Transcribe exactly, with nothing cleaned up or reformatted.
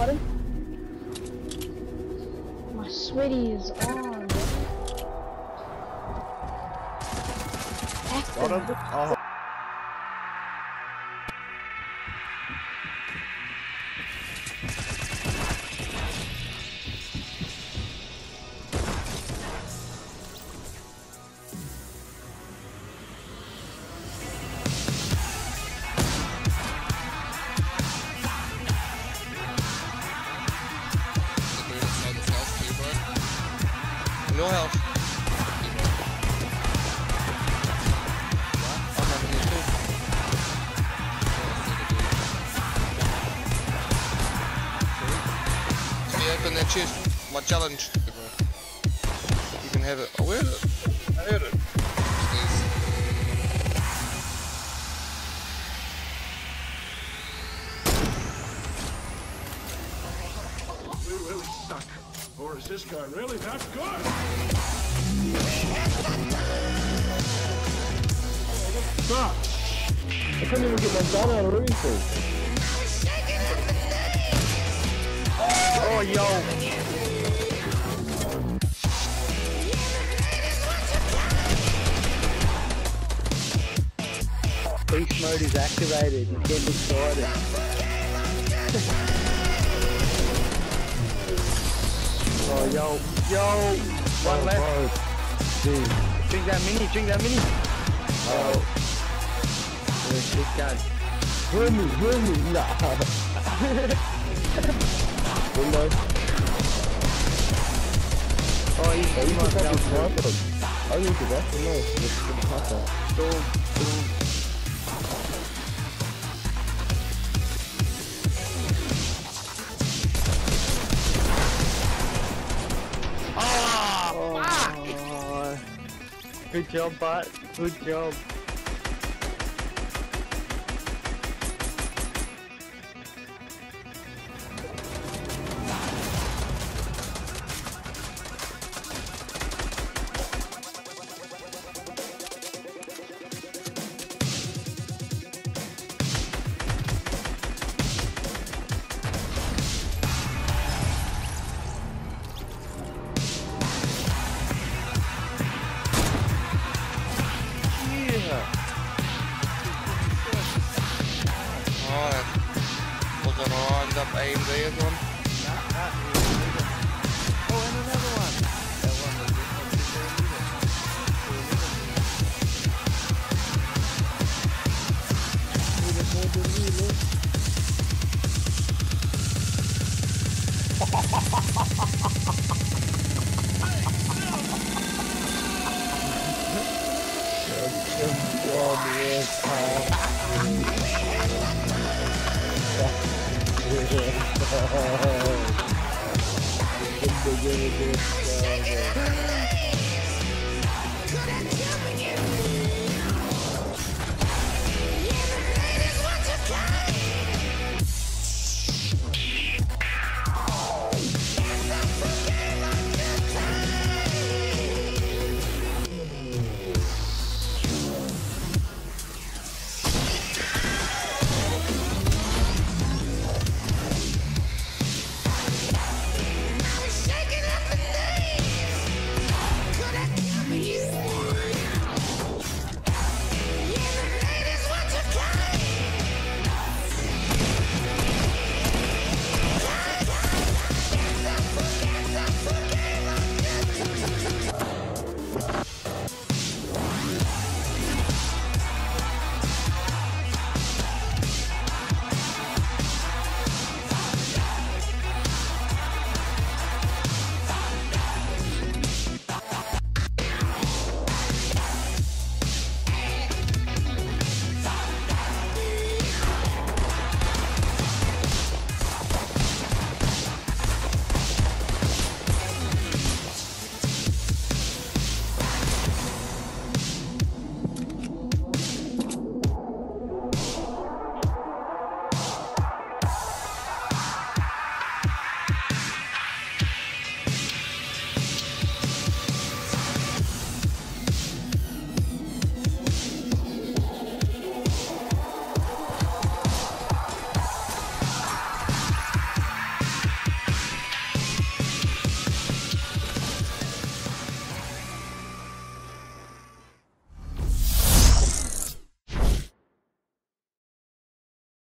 Got him. My sweaty is on. Got him. Oh. No health. Can you open that chest? My challenge. You can have it. I heard it. I heard it. We really suck. Or is this guy really that good? Stop! I couldn't even get my gun out of anything. Oh, yo! Beast mode is activated. Get excited. Oh, yo, yo, one Oh, left. oh, dude. Drink that mini, drink that mini. Oh. Where's this guy? Hear me, hear me, nah. Window. Oh, he's Oh, you he can might fucking jump snipe through. him. I need to back him off. Let's get the fuck out. Storm, storm. Oh, fuck! Oh, good job, Bart. Good job. Alright. We're gonna wind up A and B again. Oh, and another one. That one was just on the Oh,